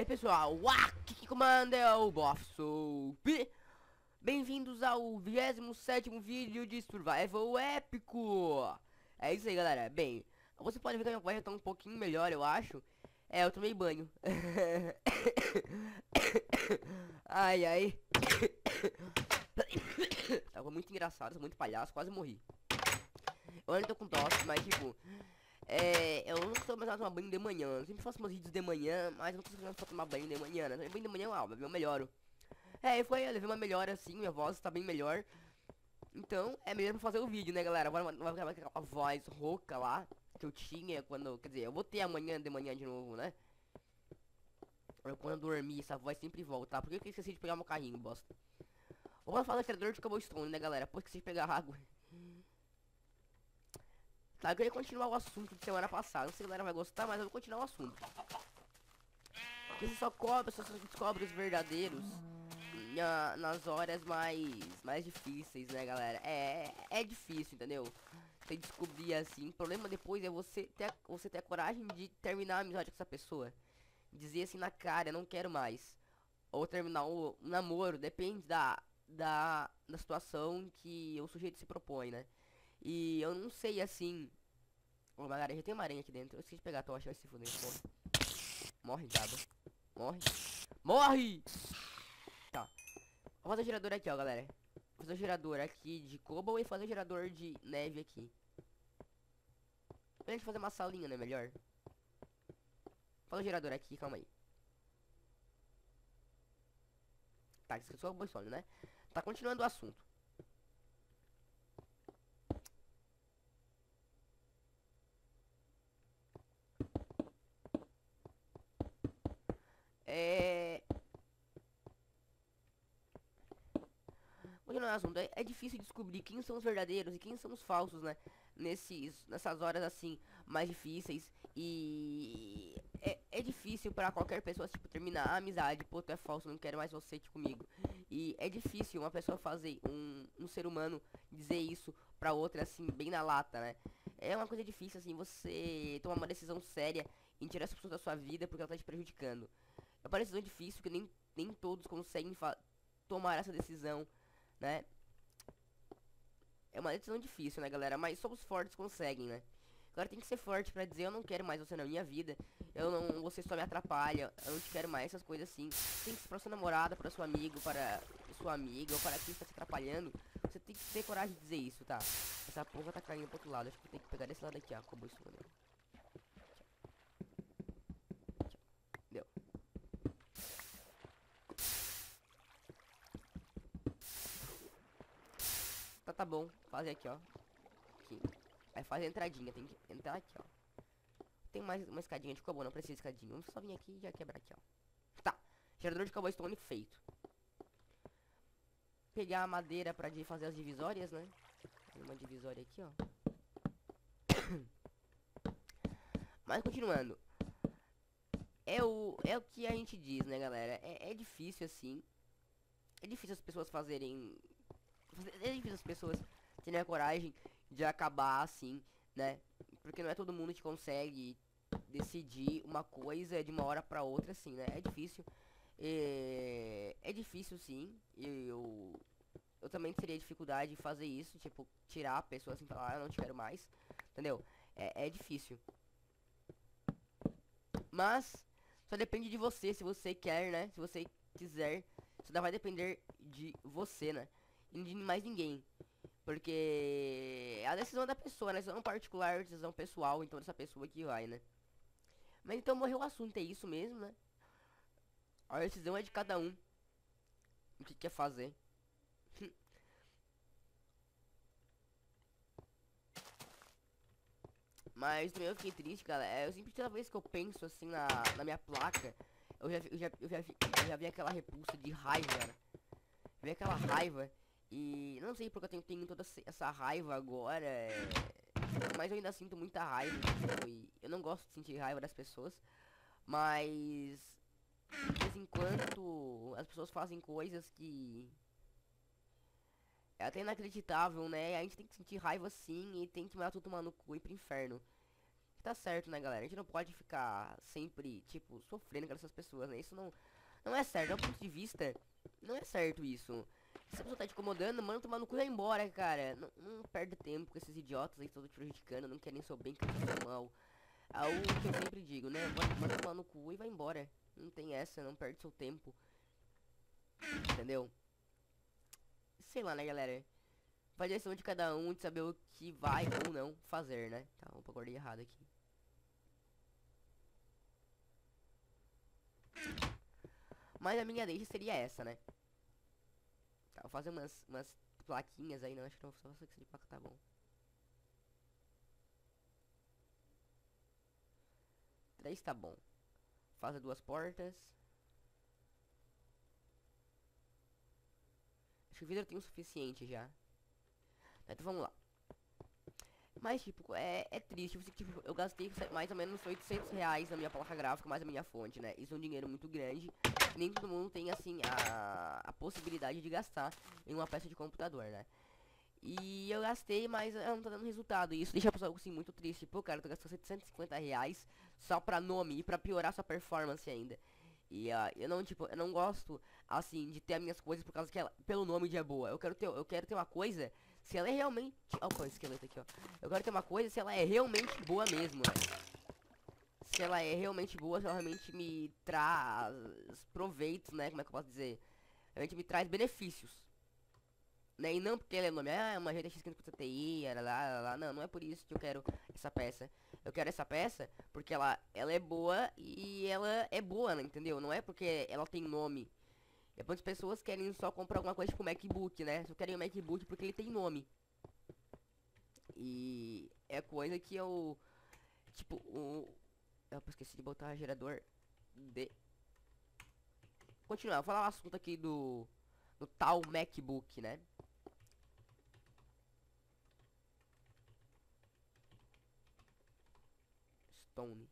pessoal, aqui que comanda é o Bofsoap. Bem-vindos ao 27º vídeo de Survival Épico. É isso aí, galera. Bem, você pode ver que a minha voz já tá um pouquinho melhor, eu acho. Eu tomei banho. Ai, ai. Tava muito engraçado, muito palhaço, quase morri. Eu ainda tô com tosse, mas tipo... eu não sou mais tomar banho de manhã. Eu sempre faço meus vídeos de manhã, mas eu não consigo mais tomar banho de manhã, né? Banho de manhã, eu melhoro. Eu levei uma melhora assim, minha voz tá bem melhor. Então, é melhor pra fazer o vídeo, né, galera? Agora não vai ficar aquela voz rouca lá que eu tinha quando... Quer dizer, eu vou ter amanhã de manhã de novo, né? Quando eu dormir, essa voz sempre volta, tá? Por que eu esqueci de pegar meu carrinho, bosta? Vamos falar do criador de cobblestone, né, galera? Pô, esqueci de pegar água. Tá, eu queria continuar o assunto de semana passada. Não sei se a galera vai gostar, mas eu vou continuar o assunto. Porque você só descobre os verdadeiros nas horas mais difíceis, né, galera? É difícil, entendeu? Você descobrir assim. O problema depois é você ter a coragem de terminar a amizade com essa pessoa. Dizer assim na cara, eu não quero mais. Ou terminar o namoro, depende da situação que o sujeito se propõe, né? E eu não sei assim. Ô, uma aranha, já tem uma aranha aqui dentro. Eu esqueci de pegar a tocha, vai se fuder. Morre, diabo. Morre. Morre! Tá. Vou fazer o gerador aqui, ó, galera. Vou fazer o gerador aqui de cobble e fazer o gerador de neve aqui. Pra gente fazer uma salinha, né? Melhor. Faz o gerador aqui, calma aí. Tá, isso é só o bolsônio, né? Tá, continuando o assunto. Continuando o assunto, é difícil descobrir quem são os verdadeiros e quem são os falsos, né? Nessas horas assim, mais difíceis. E é difícil pra qualquer pessoa, tipo, terminar a amizade. Pô, tu é falso, não quero mais você aqui comigo. E é difícil uma pessoa fazer, um ser humano dizer isso pra outra, assim, bem na lata, né? É uma coisa difícil, assim, você tomar uma decisão séria em tirar essa pessoa da sua vida porque ela tá te prejudicando. É uma decisão difícil que nem todos conseguem tomar essa decisão, né? É uma decisão difícil, né, galera? Mas só os fortes conseguem, né? Agora tem que ser forte pra dizer: eu não quero mais você na minha vida. Você só me atrapalha. Eu não te quero mais, essas coisas assim. Tem que ser pra sua namorada, pra seu amigo, para sua amiga, ou para quem está se atrapalhando. Você tem que ter coragem de dizer isso, tá? Essa porra tá caindo pro outro lado. Acho que eu tenho que pegar desse lado aqui, ó. Acabou isso, mano. Deu. Tá bom. Fazer aqui, ó. Aqui. Aí faz a entradinha. Tem que entrar aqui, ó. Tem mais uma escadinha de cobble, não precisa de escadinha. Vamos só vir aqui e já quebrar aqui, ó. Tá. Gerador de cobblestone feito. Pegar a madeira pra fazer as divisórias, né? Tem uma divisória aqui, ó. Mas continuando. É o que a gente diz, né, galera? É difícil assim. É difícil as pessoas fazerem... É difícil as pessoas terem a coragem de acabar assim, né? Porque não é todo mundo que consegue decidir uma coisa de uma hora pra outra assim, né? É difícil. É difícil sim. Eu também teria dificuldade de fazer isso, tipo, tirar a pessoa assim, falar: eu não te quero mais, entendeu? É difícil. Mas só depende de você, se você quer, né? Se você quiser, isso vai depender de você, né? E de mais ninguém. Porque é a decisão da pessoa, né? Decisão particular, decisão pessoal, então dessa pessoa que vai, né? Mas então morreu o assunto, é isso mesmo, né? A decisão é de cada um. O que quer fazer. Mas também eu fiquei triste, galera. Eu sempre, toda vez que eu penso assim na minha placa, eu já vi aquela repulsa de raiva, né? Vi aquela raiva. E não sei porque eu tenho toda essa raiva agora. Mas eu ainda sinto muita raiva. Tipo, e eu não gosto de sentir raiva das pessoas. Mas de vez em quando as pessoas fazem coisas que é até inacreditável, né? A gente tem que sentir raiva sim e tem que mandar tudo tomar no cu e ir pro inferno. tá certo, né, galera? A gente não pode ficar sempre, tipo, sofrendo com essas pessoas, né? Isso não é certo, do meu ponto de vista, não é certo isso. Se a pessoa tá te incomodando, manda tomar no cu e vai embora, cara. Não perde tempo com esses idiotas aí, todos te prejudicando, não querem seu bem, querem seu mal. É o que eu sempre digo, né? Manda tomar no cu e vai embora. Não tem essa, não perde seu tempo. Entendeu? Sei lá, né, galera? Vai direção de cada um de saber o que vai ou não fazer, né? Tá, opa, acordei errado aqui. Mas a minha deixa seria essa, né? Tá, vou fazer umas plaquinhas aí, não. Acho que não, só essa de placa tá bom. 3 tá bom. Faça 2 portas. Acho que o vidro tem o suficiente já. Tá, então vamos lá. Mas, tipo, é triste. Tipo, eu gastei mais ou menos R$ 800 na minha placa gráfica, mais a minha fonte, né? Isso é um dinheiro muito grande. Nem todo mundo tem, assim, a possibilidade de gastar em uma peça de computador, né? E eu gastei, mas não tá dando resultado. E isso deixa a pessoa, assim, muito triste. Pô, cara, tu gastou R$ 750 só pra nome e pra piorar sua performance ainda. E eu não, tipo, eu não gosto, assim, de ter as minhas coisas por causa que ela, pelo nome de é boa. Eu quero ter uma coisa se ela é realmente... Opa, o esqueleto aqui, ó. Eu quero ter uma coisa se ela é realmente boa mesmo, né? Se ela é realmente boa, se ela realmente me traz proveitos, né? Como é que eu posso dizer? Realmente me traz benefícios. Né? E não porque ela é nome, uma GTX 550 Ti, lá. Não é por isso que eu quero essa peça. Eu quero essa peça porque ela é boa e ela é boa, né? Entendeu? Não é porque ela tem nome. É muitas pessoas querem só comprar alguma coisa tipo MacBook, né? Só querem o MacBook porque ele tem nome. E é coisa que eu... Tipo, eu esqueci de botar gerador de... Continuar, vou falar o assunto aqui do tal MacBook, né? Stone.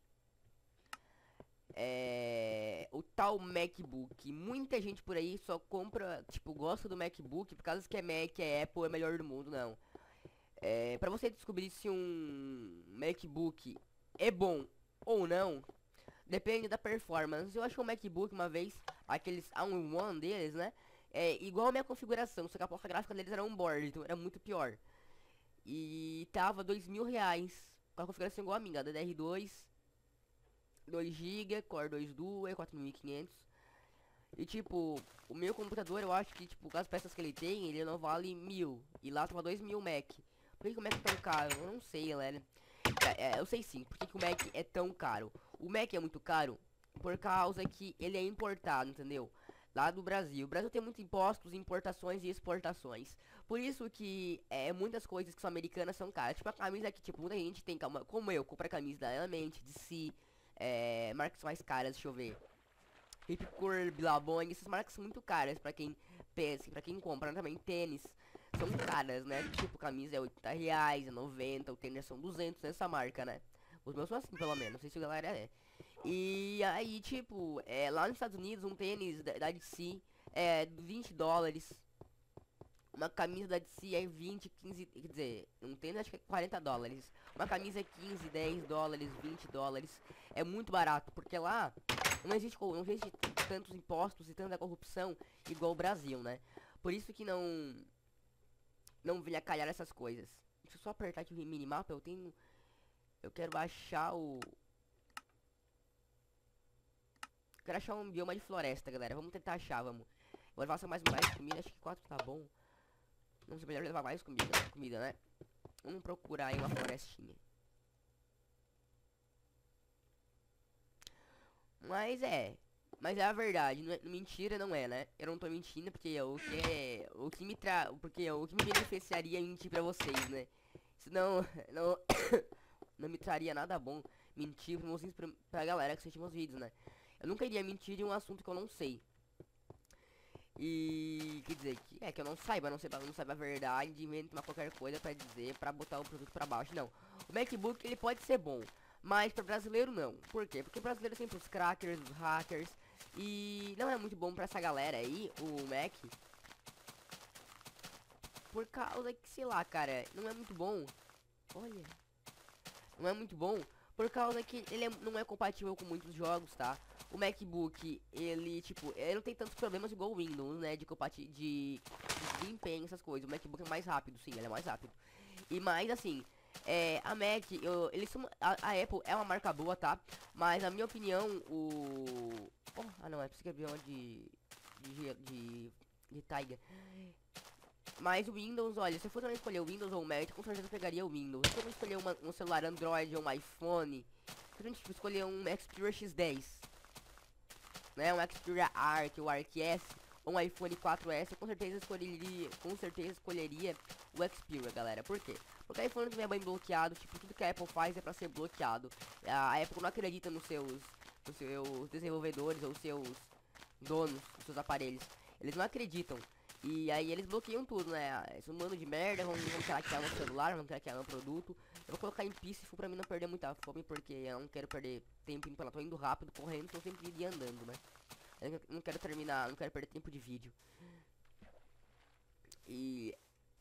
O tal MacBook. Muita gente por aí só compra, tipo, gosta do MacBook por causa que é Mac, é Apple, é melhor do mundo, não. Pra você descobrir se um MacBook é bom ou não, depende da performance. Eu achei um MacBook uma vez, aqueles all-in-one deles, né? É igual a minha configuração, só que a placa gráfica deles era um board, então era muito pior. E tava R$ 2.000, com a configuração igual a minha, DDR2, 2 GB, Core 2 Duo, 4500. E tipo, o meu computador eu acho que, tipo, com as peças que ele tem, ele não vale 1.000. E lá tava 2.000 Mac. Por que o Mac é tão caro? Eu não sei, galera. Eu sei sim, por que o Mac é tão caro? O Mac é muito caro por causa que ele é importado, entendeu? Lá do Brasil. O Brasil tem muitos impostos, importações e exportações. Por isso que muitas coisas que são americanas são caras. Tipo a camisa que, tipo, muita gente tem, como eu, compra a camisa da Element, de Si, marcas mais caras, deixa eu ver. Ripcord, Billabong, essas marcas são muito caras pra quem pensa, pra quem compra, né, também tênis são caras, né? Tipo, camisa é R$ 80, é 90, o tênis são 200 nessa marca, né? Os meus são assim, pelo menos, não sei se a galera é. E aí, tipo, lá nos Estados Unidos, um tênis da DC é $20. Uma camisa da DC é 20, 15, quer dizer, um tênis acho que é $40. Uma camisa é 15, $10, $20. É muito barato, porque lá não existe tantos impostos e tanta corrupção igual o Brasil, né? Por isso que não vinha calhar essas coisas. Deixa eu só apertar aqui o minimapa, eu quero achar quero achar um bioma de floresta, galera. Vamos tentar achar, vamos. Vou levar só mais comida, acho que 4 tá bom. Não sei, melhor levar mais comida, né? Vamos procurar aí uma florestinha. Mas é a verdade, mentira não é, né? Eu não tô mentindo porque o que me beneficiaria é mentir pra vocês, né? Senão, não me traria nada bom mentir pra galera que assiste meus vídeos, né? Eu nunca iria mentir de um assunto que eu não sei. E quer dizer que eu não saiba, não saiba a verdade, inventar qualquer coisa pra dizer, pra botar o produto pra baixo, não. O MacBook ele pode ser bom, mas pra brasileiro não. Por quê? Porque brasileiro tem os crackers, os hackers, e não é muito bom pra essa galera aí, o Mac. Por causa que, sei lá, cara, não é muito bom. Olha, não é muito bom Por causa que ele não é compatível com muitos jogos, tá? O MacBook, ele, tipo, ele não tem tantos problemas igual o Windows, né? De desempenho, essas coisas. O MacBook é mais rápido, sim, ele é mais rápido. E mais, assim, a Mac, eles são, a Apple é uma marca boa, tá? Mas, na minha opinião, não, é preciso escrever uma de Tiger. Mas o Windows, olha, se eu fosse escolher o Windows ou o Mac, com certeza eu pegaria o Windows. Se eu escolher um celular Android ou um iPhone, se a gente escolher um Xperia X10, né, um Xperia Arc ou Arc S, ou um iPhone 4S, eu com certeza escolheria o Xperia, galera. Por quê? Porque o iPhone também é bem bloqueado, tipo, tudo que a Apple faz é pra ser bloqueado. A Apple não acredita nos seus desenvolvedores ou seus donos dos seus aparelhos. Eles não acreditam. E aí eles bloqueiam tudo, né? Esse mano de merda, vão craquear meu celular, vão craquear meu produto. Eu vou colocar em píssimo pra mim não perder muita fome, porque eu não quero perder tempo indo pra lá. Tô indo rápido, correndo, tô sempre indo andando, né? Eu não quero terminar, não quero perder tempo de vídeo. E...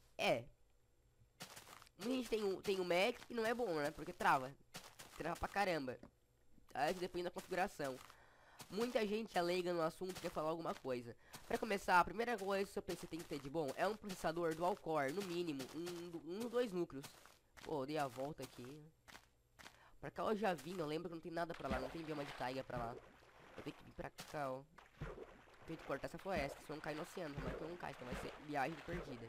muita gente tem um Mac e não é bom, né? Porque trava. Trava pra caramba. Aí depende da configuração. Muita gente é leiga no assunto, quer falar alguma coisa. Pra começar, a primeira coisa que o seu PC tem que ter de bom é um processador dual core, no mínimo, um 2 núcleos. Pô, dei a volta aqui. Pra cá eu já vim, eu lembro que não tem nada pra lá, não tem bioma de taiga pra lá. Eu tenho que vir pra cá, ó. Tenho que cortar essa floresta, senão cai no oceano, mas não cai, então vai ser viagem perdida.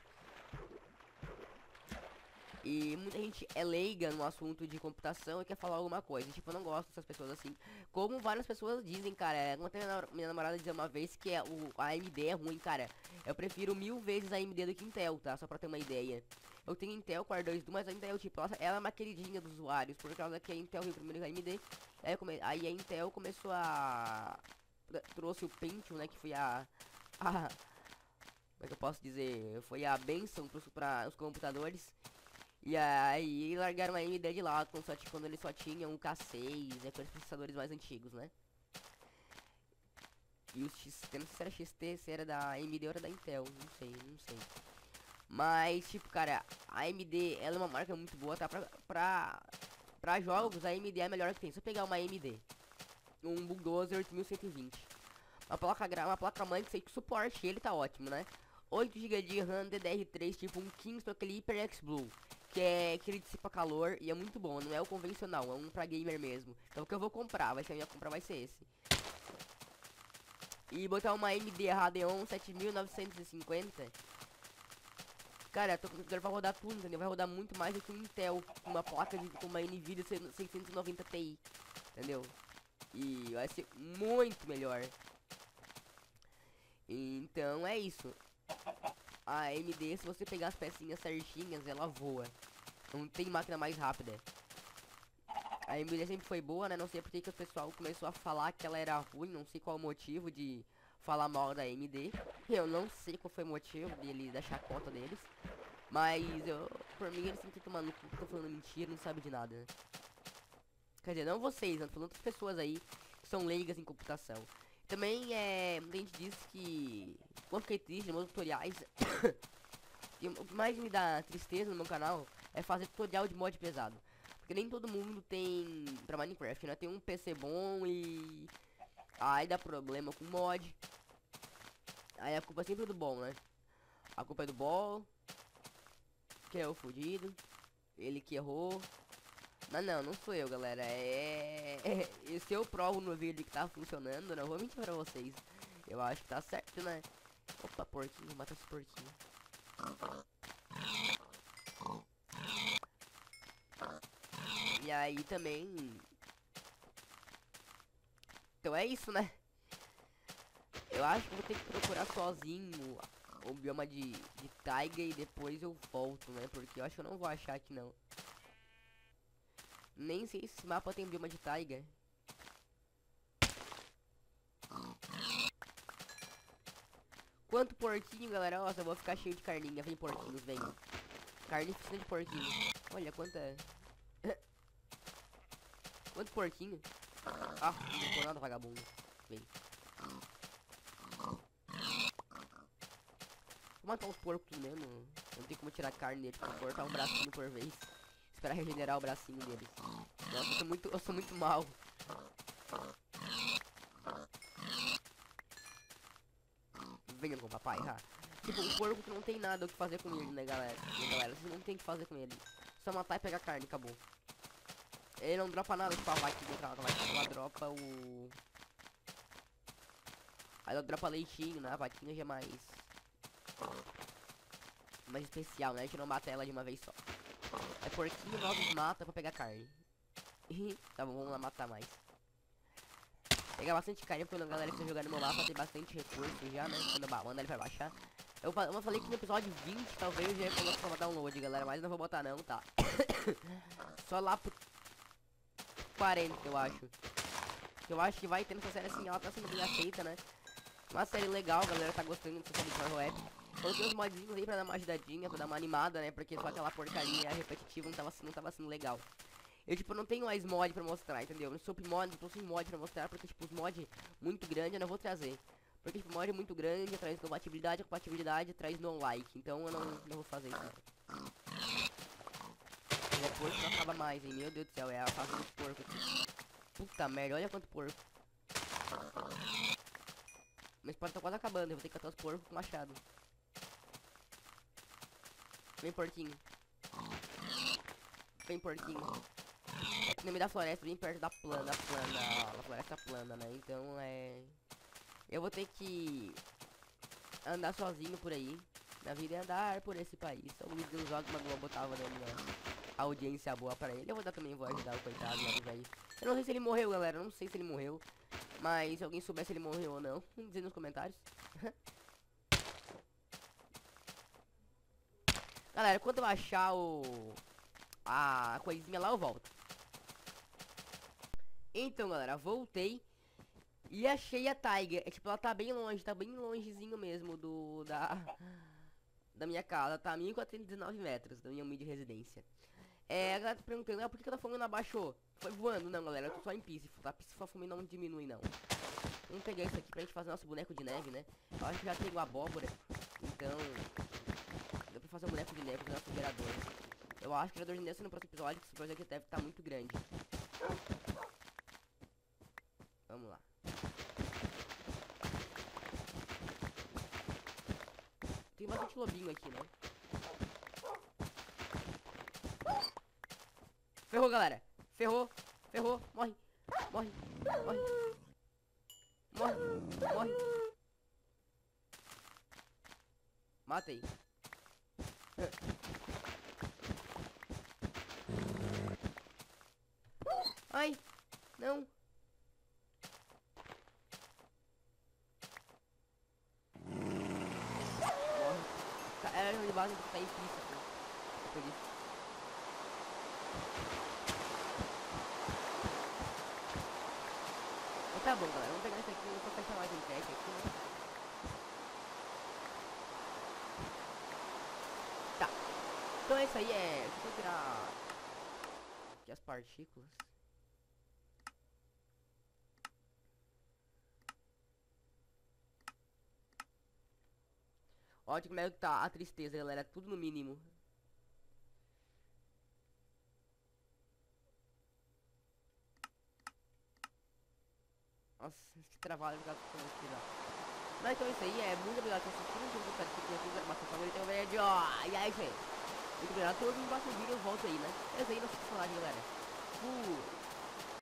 E muita gente é leiga no assunto de computação e quer falar alguma coisa. Tipo, eu não gosto dessas pessoas assim. Como várias pessoas dizem, cara. Como até minha namorada dizia uma vez que a AMD é ruim, cara. Eu prefiro 1000 vezes a AMD do que Intel, tá? Só pra ter uma ideia. Eu tenho Intel Core 2 Duo, mas a Intel, tipo, ela é uma queridinha dos usuários. Por causa que a Intel veio primeiro que a AMD. Aí a Intel começou a... trouxe o Pentium, né? Que foi como é que eu posso dizer? Foi a benção para os computadores. E aí largaram a AMD de lado quando eles só tinham o K6, aqueles processadores mais antigos, né? E os XT, não sei se era XT, se era da AMD ou era da Intel, não sei. Mas, tipo, cara, a AMD, ela é uma marca muito boa, tá? Pra jogos, a AMD é a melhor que tem. Se eu pegar uma AMD, um Bulldozer 8120, uma placa-mãe que suporte, ele tá ótimo, né? 8 GB de RAM DDR3, tipo um Kingston, aquele HyperX Blue, que ele dissipa calor e é muito bom, não é o convencional, é um pra gamer mesmo. Então o que eu vou comprar, a minha compra vai ser esse. E botar uma AMD Radeon 7950. Cara, o computador vai rodar tudo, entendeu? Vai rodar muito mais do que um Intel, com uma Nvidia 690 Ti, entendeu? E vai ser muito melhor. Então é isso. A AMD, se você pegar as pecinhas certinhas, ela voa. Não tem máquina mais rápida. A AMD sempre foi boa, né? Não sei porque que o pessoal começou a falar que ela era ruim. Não sei qual o motivo de falar mal da AMD. Eu não sei qual foi o motivo dele da chacota deles. Mas por mim eles sempre tomando cu, estão falando mentira, não sabe de nada, né? Quer dizer, não vocês, né? Tô falando outras pessoas aí que são leigas em computação. Também muita gente diz que quando fiquei triste nos meus tutoriais o que mais me dá tristeza no meu canal é fazer tutorial de mod pesado. Porque nem todo mundo tem pra Minecraft, né? Tem um PC bom e aí dá problema com mod. Aí a culpa é sempre do bom, né? A culpa é do bom, que é o fudido, ele que errou. Mas não sou eu, galera. Se eu provo no vídeo que tá funcionando, não vou mentir pra vocês. Eu acho que tá certo, né? Opa, porquinho, mata esse porquinho. E aí também... Então é isso, né? Eu acho que vou ter que procurar sozinho o bioma de taiga e depois eu volto, né? Porque eu acho que eu não vou achar aqui, não. Nem sei se esse mapa tem bioma de taiga. Quanto porquinho, galera. Nossa, eu vou ficar cheio de carninha. Vem, porquinhos, vem. Carnificina de porquinho. Olha, quanta... Quanto porquinho. Ah, não ficou nada, vagabundo. Vem. Vou matar os porcos mesmo. Não tem como tirar carne dele. Vou cortar um bracinho por vez. Esperar regenerar o bracinho deles. Nossa, eu sou muito mal. Venham com o papai, ha. Tipo, um porco que não tem nada o que fazer com ele, né, galera? Vocês não tem o que fazer com ele. Só matar e pegar carne, acabou. Ele não dropa nada, tipo a vaquinha, ela dropa o... Aí ela dropa leitinho, né? A vaquinha já é mais especial, né? A gente não mata ela de uma vez só. É porquinho, nós mata pra pegar carne. Tá bom, vamos lá matar mais. Pegar bastante carne, porque a galera que tá jogando no meu mapa tem bastante recurso já, né? Quando eu mando ele vai baixar. Eu falei que no episódio 20 talvez eu já ia colocar pra download, galera, mas não vou botar não, tá? Só lá pro 40, eu acho. Eu acho que vai ter nessa série assim, ela tá sendo bem aceita, né? Uma série legal, a galera tá gostando dessa série de Horror Web. Coloquei uns modzinhos aí pra dar uma ajudadinha, pra dar uma animada, né? Porque só aquela porcaria repetitiva não tava sendo legal. Eu, tipo, não tenho mais mod pra mostrar, entendeu? No Soap Mod, eu tô sem mod pra mostrar, porque, tipo, os mods muito grandes eu não vou trazer. Porque, tipo, mod muito grande, traz compatibilidade, a compatibilidade traz no like. Então eu não vou fazer isso, não. Depois não acaba mais, hein? Meu Deus do céu, é a fase dos porcos aqui. Puta merda, olha quanto porco. Mas pode estar quase acabando, eu vou ter que catar os porcos com machado. Vem, porquinho. Vem, porquinho. É no meio da floresta, bem perto da floresta plana, né? Então eu vou ter que andar sozinho por aí. Minha vida é andar por esse país. Só o Luiz dos Jogos uma Globo tava dando uma audiência boa pra ele. Eu vou ajudar o coitado lá do velho. Eu não sei se ele morreu, galera. Eu não sei se ele morreu. Mas se alguém souber se ele morreu ou não, dizer nos comentários. Galera, quando eu achar a coisinha lá, eu volto. Então, galera, voltei e achei a Taiga. É tipo, ela tá bem longezinho mesmo da minha casa. Tá a 1419 metros da minha humilde residência. A galera tá perguntando, por que a fogo não abaixou? Foi voando, não, galera, eu tô só em Písifo, tá? Písifo fome não diminui, não. Vamos pegar isso aqui pra gente fazer nosso boneco de neve, né? Eu acho que já tenho abóbora, então dá pra fazer um boneco de neve do nosso gerador. Eu acho que o gerador de neve no próximo episódio, que esse projeto deve estar muito grande. Vamos lá. Tem bastante lobinho aqui, né? Ferrou, galera. Ferrou. Ferrou. Morre. Morre. Morre. Morre. Morre. Matei. Ai. Não. Morre. Era de base que tá em pista. É por isso. Tá bom, galera, vamos pegar isso aqui, eu vou fechar mais um teste aqui, né? Tá. Então isso aí deixa eu tirar aqui as partículas. Olha como é que tá a tristeza, galera, tudo no mínimo. Nossa, que trabalho que aqui lá. Mas então é isso aí, muito obrigado por assistir. Não sei se você assistiu a animação favorita, então é de ó. E aí, gente? Muito obrigado a todos, no próximo vídeo eu volto aí, né? É isso aí, nosso personagem, galera.